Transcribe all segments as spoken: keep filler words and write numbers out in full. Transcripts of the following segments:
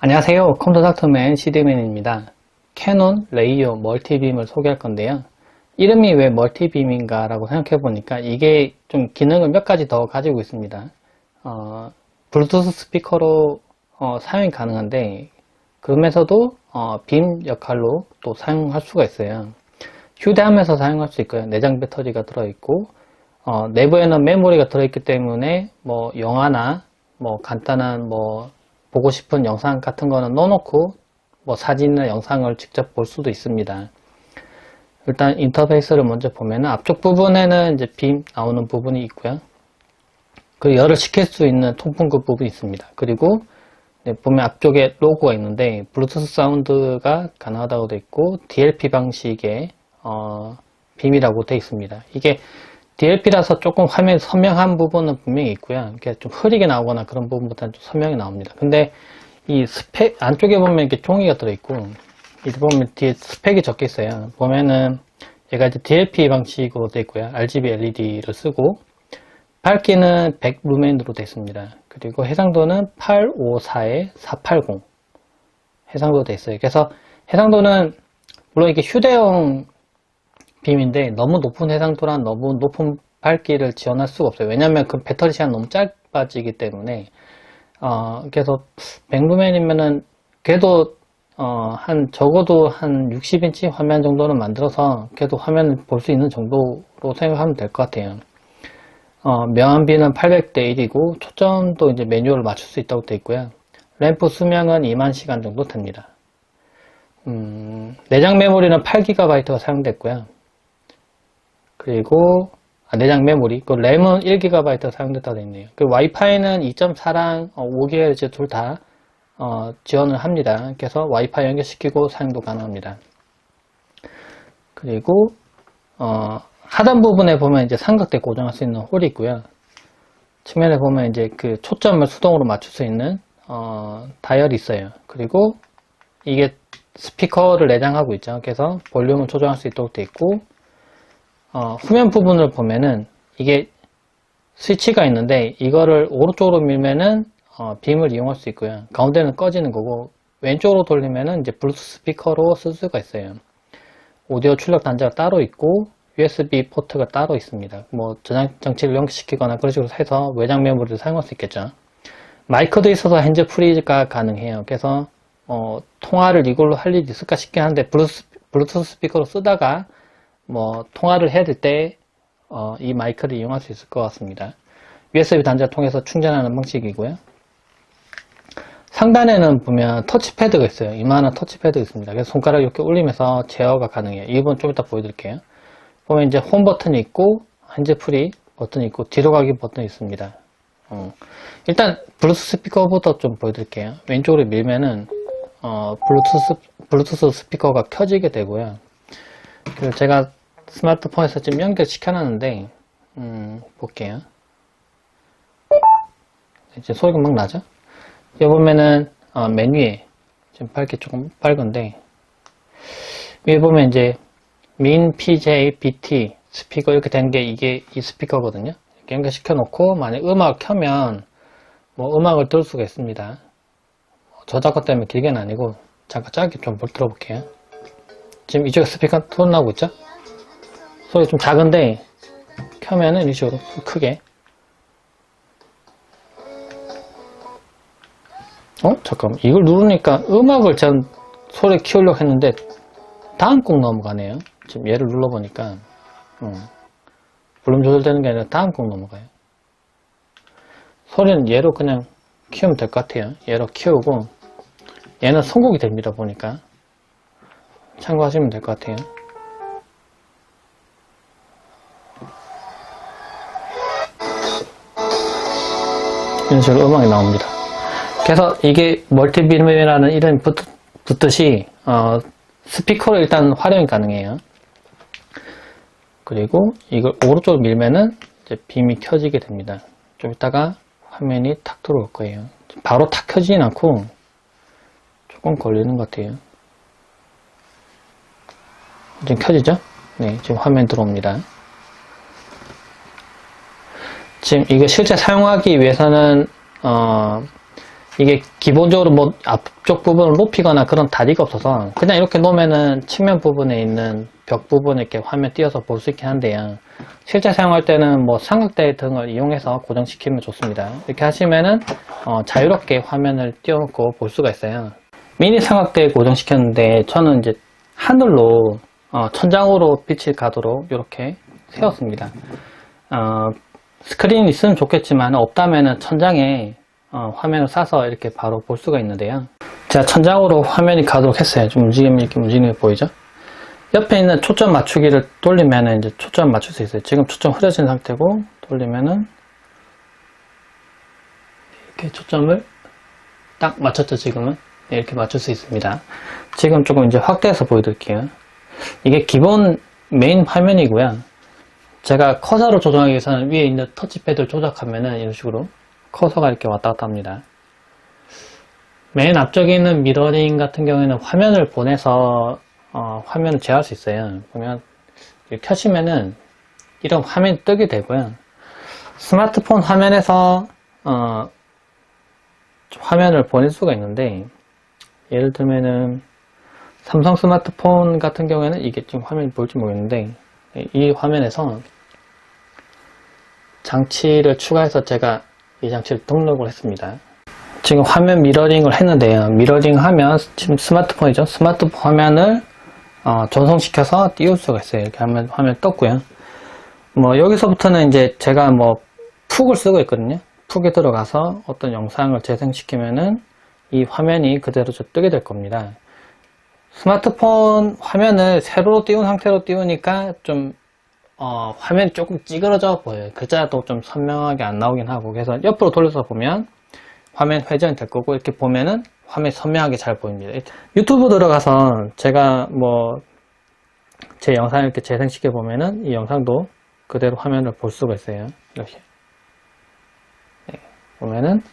안녕하세요. 컴퓨터닥터맨 씨디맨입니다. 캐논 레이어 멀티빔을 소개할 건데요. 이름이 왜 멀티빔인가 라고 생각해 보니까 이게 좀 기능을 몇 가지 더 가지고 있습니다. 어, 블루투스 스피커로 어, 사용이 가능한데 그러면서도 어, 빔 역할로 또 사용할 수가 있어요. 휴대하면서 사용할 수 있고요. 내장 배터리가 들어있고 어, 내부에는 메모리가 들어있기 때문에 뭐 영화나 뭐 간단한 뭐 보고 싶은 영상 같은 거는 넣어놓고 뭐 사진이나 영상을 직접 볼 수도 있습니다. 일단 인터페이스를 먼저 보면은 앞쪽 부분에는 이제 빔 나오는 부분이 있고요. 그리고 열을 식힐 수 있는 통풍구 부분이 있습니다. 그리고 네, 보면 앞쪽에 로고가 있는데 블루투스 사운드가 가능하다고 되어 있고 디엘피 방식의 어, 빔이라고 되어 있습니다. 이게 디엘피라서 조금 화면이 선명한 부분은 분명히 있고요. 이렇게 좀 흐리게 나오거나 그런 부분보다는 좀 선명히 나옵니다. 근데 이 스펙 안쪽에 보면 이렇게 종이가 들어있고 이렇게 보면 뒤에 스펙이 적혀 있어요. 보면은 얘가 이제 디엘피 방식으로 되어 있고요. 알지비 엘이디를 쓰고 밝기는 백 루멘으로 되어 있습니다. 그리고 해상도는 팔백오십사에 사백팔십 해상도 되어 있어요. 그래서 해상도는 물론 이게 휴대용 빔인데 너무 높은 해상도랑 너무 높은 밝기를 지원할 수가 없어요. 왜냐하면 그 배터리 시간 너무 짧아지기 때문에 어, 그래서 백 루멘이면은 그래도 어, 한 적어도 한 육십 인치 화면 정도는 만들어서 그래도 화면을 볼 수 있는 정도로 생각하면 될 것 같아요. 어, 명암비는 팔백 대 일이고 초점도 이제 매뉴얼을 맞출 수 있다고 되어 있고요. 램프 수명은 이만 시간 정도 됩니다. 음, 내장 메모리는 팔 기가바이트가 사용됐고요. 그리고 아, 내장 메모리, 그 램은 일 기가바이트가 사용됐다고 되어 있네요. 그 와이파이는 이 점 사랑 오 기가헤르츠 둘 다 어, 지원을 합니다. 그래서 와이파이 연결시키고 사용도 가능합니다. 그리고 어, 하단 부분에 보면 이제 삼각대 고정할 수 있는 홀이 있고요. 측면에 보면 이제 그 초점을 수동으로 맞출 수 있는 어, 다이얼이 있어요. 그리고 이게 스피커를 내장하고 있죠. 그래서 볼륨을 조정할 수 있도록 되어 있고 어, 후면 부분을 보면은 이게 스위치가 있는데 이거를 오른쪽으로 밀면은 어, 빔을 이용할 수 있고요. 가운데는 꺼지는 거고 왼쪽으로 돌리면은 이제 블루투스 스피커로 쓸 수가 있어요. 오디오 출력 단자가 따로 있고 유에스비 포트가 따로 있습니다. 뭐 저장 장치를 연결시키거나 그런 식으로 해서 외장 메모리를 사용할 수 있겠죠. 마이크도 있어서 핸즈 프리가 가능해요. 그래서 어, 통화를 이걸로 할 일이 있을까 싶긴 한데 블루투스, 블루투스 스피커로 쓰다가 뭐 통화를 해야 될 때 어, 이 마이크를 이용할 수 있을 것 같습니다. 유에스비 단자를 통해서 충전하는 방식이고요. 상단에는 보면 터치패드가 있어요. 이만한 터치패드가 있습니다. 그래서 손가락 이렇게 올리면서 제어가 가능해요. 이 부분 좀 이따 보여드릴게요. 보면 이제 홈 버튼이 있고 핸즈 프리 버튼이 있고 뒤로 가기 버튼이 있습니다. 어. 일단 블루투스 스피커부터 좀 보여드릴게요. 왼쪽으로 밀면은 어, 블루투스 블루투스 스피커가 켜지게 되고요. 그리고 제가 스마트폰에서 지금 연결시켜 놨는데 음, 볼게요. 이제 소리가 막 나죠? 여기 보면은 어, 메뉴에 지금 밝기 조금 밝은데 위에 보면 이제 민 피제이 비티 스피커 이렇게 된 게 이게 이 스피커거든요. 이렇게 연결시켜 놓고 만약 음악을 켜면 뭐 음악을 들을 수가 있습니다. 저작권 때문에 길게는 아니고 잠깐 짧게 좀 들어볼게요. 지금 이쪽에 스피커 소리 나고 있죠? 소리 좀 작은데 켜면은 이런 식으로 크게. 어? 잠깐만 이걸 누르니까 음악을 전 소리 키우려고 했는데 다음 곡 넘어가네요. 지금 얘를 눌러보니까 음, 볼륨 조절되는 게 아니라 다음 곡 넘어가요. 소리는 얘로 그냥 키우면 될 것 같아요. 얘로 키우고 얘는 선곡이 됩니다. 보니까 참고하시면 될 것 같아요. 이런 식으로 음악이 나옵니다. 그래서 이게 멀티빔이라는 이름이 붙, 붙듯이 어, 스피커로 일단 활용이 가능해요. 그리고 이걸 오른쪽으로 밀면은 이제 빔이 켜지게 됩니다. 좀 이따가 화면이 탁 들어올 거예요. 바로 탁 켜지진 않고 조금 걸리는 것 같아요. 지금 켜지죠? 네, 지금 화면 들어옵니다. 지금 이거 실제 사용하기 위해서는 어, 이게 기본적으로 뭐 앞쪽 부분을 높이거나 그런 다리가 없어서 그냥 이렇게 놓으면은 측면 부분에 있는 벽 부분에 이렇게 화면 띄워서 볼 수 있긴 한데요. 실제 사용할 때는 뭐 삼각대 등을 이용해서 고정시키면 좋습니다. 이렇게 하시면은 어 자유롭게 화면을 띄워놓고 볼 수가 있어요. 미니 삼각대에 고정시켰는데 저는 이제 하늘로 어 천장으로 빛이 가도록 이렇게 세웠습니다. 어 스크린이 있으면 좋겠지만 없다면은 천장에 어, 화면을 쏴서 이렇게 바로 볼 수가 있는데요. 제가 천장으로 화면이 가도록 했어요. 좀 움직임이 이렇게 움직이는 게 보이죠? 옆에 있는 초점 맞추기를 돌리면 이제 초점 맞출 수 있어요. 지금 초점 흐려진 상태고 돌리면은 이렇게 초점을 딱 맞췄죠. 지금은 이렇게 맞출 수 있습니다. 지금 조금 이제 확대해서 보여드릴게요. 이게 기본 메인 화면이고요. 제가 커서로 조정하기 위해서는 위에 있는 터치패드를 조작하면은 이런 식으로 커서가 이렇게 왔다 갔다 합니다. 맨 앞쪽에 있는 미러링 같은 경우에는 화면을 보내서 어, 화면을 제어할 수 있어요. 보면 이렇게 켜시면은 이런 화면이 뜨게 되고요. 스마트폰 화면에서 어, 화면을 보낼 수가 있는데 예를 들면은 삼성 스마트폰 같은 경우에는 이게 지금 화면이 보일지 모르겠는데 이 화면에서 장치를 추가해서 제가 이 장치를 등록을 했습니다. 지금 화면 미러링을 했는데요. 미러링 하면 지금 스마트폰이죠. 스마트폰 화면을 어, 전송시켜서 띄울 수가 있어요. 이렇게 하면 화면 떴고요. 뭐 여기서부터는 이제 제가 뭐 푹을 쓰고 있거든요. 푹에 들어가서 어떤 영상을 재생시키면은 이 화면이 그대로 뜨게 될 겁니다. 스마트폰 화면을 세로로 띄운 상태로 띄우니까 좀 어, 화면이 조금 찌그러져 보여요. 글자도 좀 선명하게 안 나오긴 하고. 그래서 옆으로 돌려서 보면 화면 회전이 될 거고, 이렇게 보면은 화면이 선명하게 잘 보입니다. 유튜브 들어가서 제가 뭐 제 영상을 이렇게 재생시켜 보면은 이 영상도 그대로 화면을 볼 수가 있어요. 이렇게 네, 보면은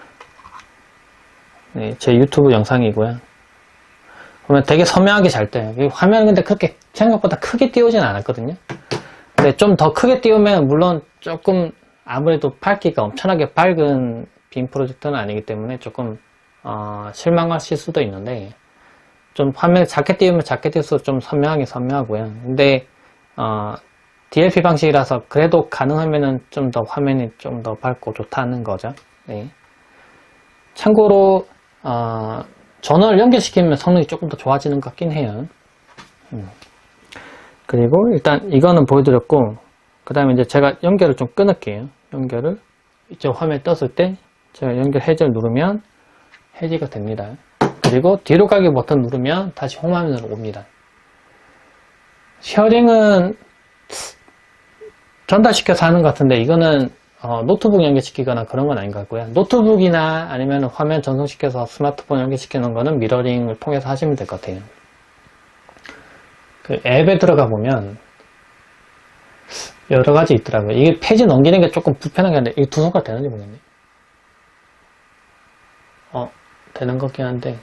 네, 제 유튜브 영상이고요. 보면 되게 선명하게 잘 떠요. 이 화면은 근데 그렇게 생각보다 크게 띄우진 않았거든요. 근데 좀 더 크게 띄우면 물론 조금 아무래도 밝기가 엄청나게 밝은 빔 프로젝터는 아니기 때문에 조금 어, 실망하실 수도 있는데 좀 화면을 작게 띄우면 작게 띄울수록 좀 선명하게 선명하고요. 근데 어, 디엘피 방식이라서 그래도 가능하면은 좀 더 화면이 좀 더 밝고 좋다는 거죠. 네. 참고로 어, 전원을 연결시키면 성능이 조금 더 좋아지는 것 같긴 해요. 음. 그리고 일단 이거는 보여드렸고, 그 다음에 이제 제가 연결을 좀 끊을게요. 연결을 이쪽 화면에 떴을 때 제가 연결 해제를 누르면 해제가 됩니다. 그리고 뒤로 가기 버튼 누르면 다시 홈화면으로 옵니다. 쉐어링은 전달시켜서 하는 것 같은데 이거는 어, 노트북 연결시키거나 그런 건 아닌 것 같고요. 노트북이나 아니면 화면 전송시켜서 스마트폰 연결시키는 거는 미러링을 통해서 하시면 될 것 같아요. 그 앱에 들어가 보면 여러 가지 있더라고요. 이게 페이지 넘기는 게 조금 불편하게 하는데 이게 두 손가락 되는지 모르겠네. 어, 되는 것 같긴 한데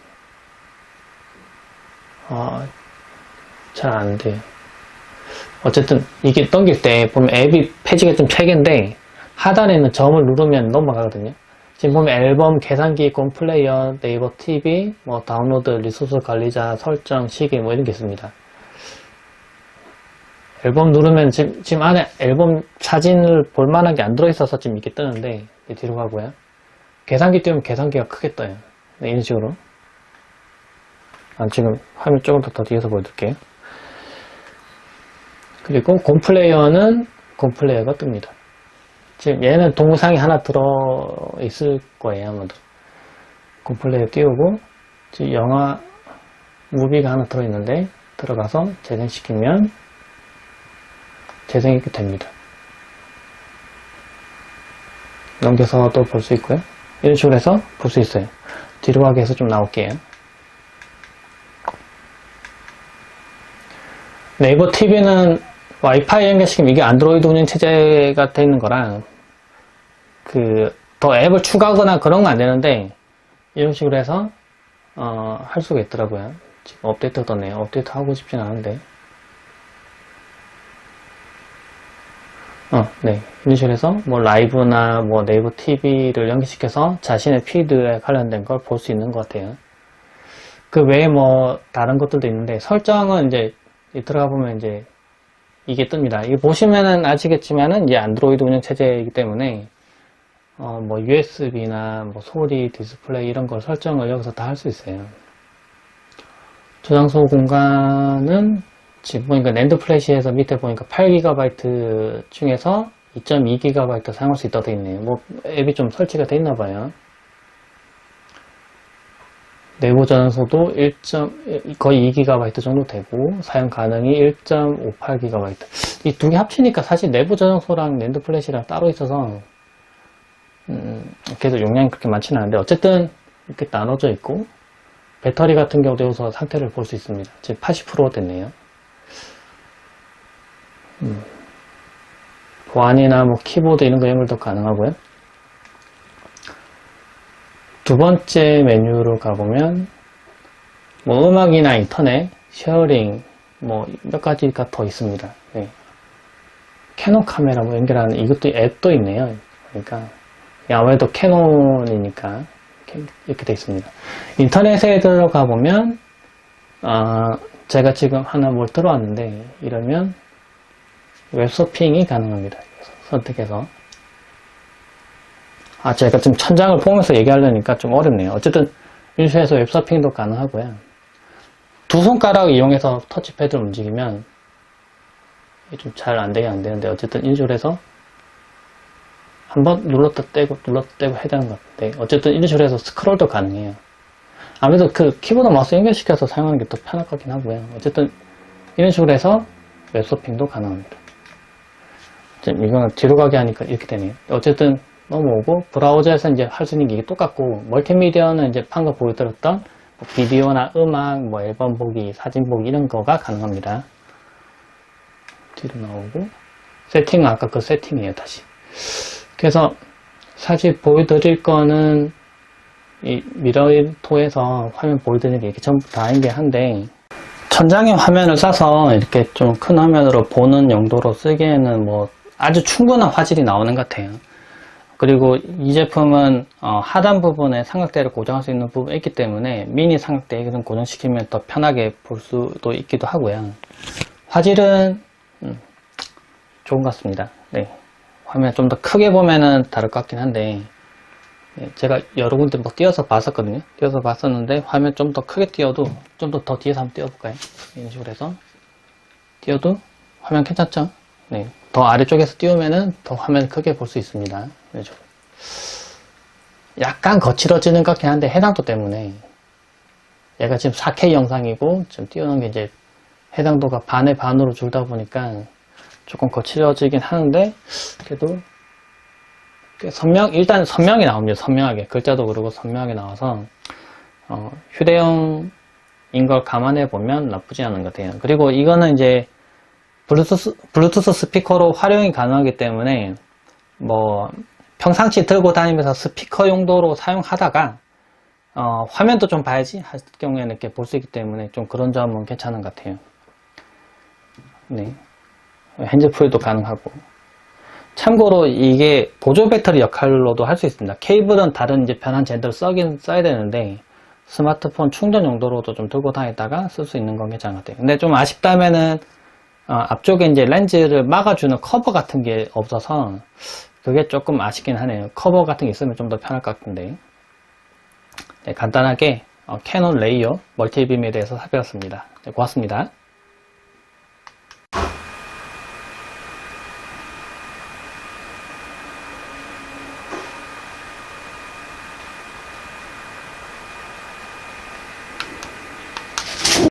어, 잘 안 돼요. 어쨌든 이게 넘길 때 보면 앱이 페이지가 좀 세 개인데 하단에 있는 점을 누르면 넘어가거든요. 지금 보면 앨범, 계산기, 콤플레이어, 네이버 티비, 뭐 다운로드, 리소스 관리자, 설정, 시계 뭐 이런 게 있습니다. 앨범 누르면 지금, 지금 안에 앨범 사진을 볼 만한 게 안 들어있어서 지금 이렇게 뜨는데 뒤로 가고요. 계산기 띄우면 계산기가 크게 떠요. 네, 이런 식으로. 아, 지금 화면 조금 더, 더 뒤에서 보여드릴게요. 그리고 콤플레이어는 콤플레이어가 뜹니다. 지금 얘는 동영상이 하나 들어있을 거예요. 아마도. 콤플레이어 띄우고 지금 영화 무비가 하나 들어있는데 들어가서 재생시키면 재생이 됩니다. 넘겨서도 볼 수 있고요. 이런 식으로 해서 볼 수 있어요. 뒤로 가게 해서 좀 나올게요. 네이버 티비는 와이파이 연결시키면 이게 안드로이드 운영 체제가 되어 있는 거랑 그 더 앱을 추가하거나 그런 건 안 되는데 이런 식으로 해서 어, 할 수가 있더라고요. 지금 업데이트 떴네요. 업데이트 하고 싶진 않은데 어, 네. 이런 식으로 해서 뭐 라이브나 뭐 네이버 티비를 연결시켜서 자신의 피드에 관련된 걸 볼 수 있는 것 같아요. 그 외에 뭐 다른 것들도 있는데 설정은 이제 들어가 보면 이제 이게 뜹니다. 이거 보시면은 아시겠지만은 이제 안드로이드 운영 체제이기 때문에 어 뭐 유에스비나 뭐 소리, 디스플레이 이런 걸 설정을 여기서 다 할 수 있어요. 저장소 공간은 지금 보니까 낸드 플래시에서 밑에 보니까 팔 기가바이트 중에서 이 점 이 기가바이트 사용할 수 있다고 되어 있네요. 뭐 앱이 좀 설치가 되어 있나 봐요. 내부 저장소도 일. 거의 이 기가바이트 정도 되고 사용 가능이 일 점 오팔 기가바이트. 이 두 개 합치니까 사실 내부 저장소랑 낸드 플래시랑 따로 있어서 음, 계속 용량이 그렇게 많지는 않은데 어쨌든 이렇게 나눠져 있고 배터리 같은 경우도 여기서 상태를 볼 수 있습니다. 지금 팔십 퍼센트 됐네요. 음. 보안이나 뭐 키보드 이런 거 연결도 가능하고요. 두 번째 메뉴로 가보면 뭐 음악이나 인터넷, 쉐어링 뭐 몇 가지가 더 있습니다. 네. 캐논 카메라 뭐 연결하는 이것도 앱도 있네요. 그러니까 아무래도 캐논이니까 이렇게, 이렇게 돼 있습니다. 인터넷에 들어가 보면 어, 제가 지금 하나 뭘 들어왔는데 이러면 웹서핑이 가능합니다. 선택해서 아 제가 지금 천장을 보면서 얘기하려니까 좀 어렵네요. 어쨌든 인수해서 웹서핑도 가능하고요. 두 손가락을 이용해서 터치패드를 움직이면 좀 잘 안되긴 안되는데 어쨌든 인수를 해서 한번 눌렀다 떼고 눌렀다 떼고 해야 되는 것 같은데 어쨌든 이런 식으로 해서 스크롤도 가능해요. 아무래도 그 키보드 마우스 연결시켜서 사용하는 게 더 편할 것 같긴 하고요. 어쨌든 이런 식으로 해서 웹서핑도 가능합니다. 지금 이거는 뒤로 가게 하니까 이렇게 되네요. 어쨌든 넘어오고 브라우저에서 이제 할 수 있는 게 이게 똑같고 멀티미디어는 이제 방금 보여드렸던 뭐 비디오나 음악, 뭐 앨범 보기, 사진 보기 이런 거가 가능합니다. 뒤로 나오고 세팅은 아까 그 세팅이에요. 다시. 그래서 사실 보여드릴 거는 이 미러토에서 화면 보여드리는 게 이렇게 전부 다인 게 한데 천장에 화면을 싸서 이렇게 좀 큰 화면으로 보는 용도로 쓰기에는 뭐 아주 충분한 화질이 나오는 것 같아요. 그리고 이 제품은 어 하단 부분에 삼각대를 고정할 수 있는 부분이 있기 때문에 미니 삼각대에 고정시키면 더 편하게 볼 수도 있기도 하고요. 화질은 음, 좋은 것 같습니다. 네. 화면 좀 더 크게 보면은 다를 것 같긴 한데 네, 제가 여러 군데 뭐 띄워서 봤었거든요. 띄워서 봤었는데 화면 좀 더 크게 띄워도 좀 더 더 뒤에서 한번 띄워볼까요? 이런 식으로 해서 띄워도 화면 괜찮죠? 네, 더 아래쪽에서 띄우면은 더 화면 크게 볼 수 있습니다. 이런 식으로. 약간 거칠어지는 것 같긴 한데 해상도 때문에 얘가 지금 사 케이 영상이고 좀 띄우는 게 이제 해상도가 반의 반으로 줄다 보니까 조금 거칠어지긴 하는데 그래도 꽤 선명 일단 선명히 나옵니다. 선명하게 글자도 그러고 선명하게 나와서 어, 휴대용인 걸 감안해 보면 나쁘지 않은 것 같아요. 그리고 이거는 이제 블루투스, 블루투스 스피커로 활용이 가능하기 때문에 뭐 평상시 들고 다니면서 스피커 용도로 사용하다가 어, 화면도 좀 봐야지 할 경우에는 이렇게 볼 수 있기 때문에 좀 그런 점은 괜찮은 것 같아요. 네. 핸즈프리도 가능하고 참고로 이게 보조 배터리 역할로도 할 수 있습니다. 케이블은 다른 이제 편한 젠더를 써긴 써야 되는데 스마트폰 충전 용도로도 좀 들고 다니다가 쓸 수 있는 건 괜찮은 것 같아요. 근데 좀 아쉽다면은 어, 앞쪽에 이제 렌즈를 막아주는 커버 같은 게 없어서 그게 조금 아쉽긴 하네요. 커버 같은 게 있으면 좀 더 편할 것 같은데 네, 간단하게 어, 캐논 레이어 멀티빔에 대해서 살펴봤습니다. 네, 고맙습니다.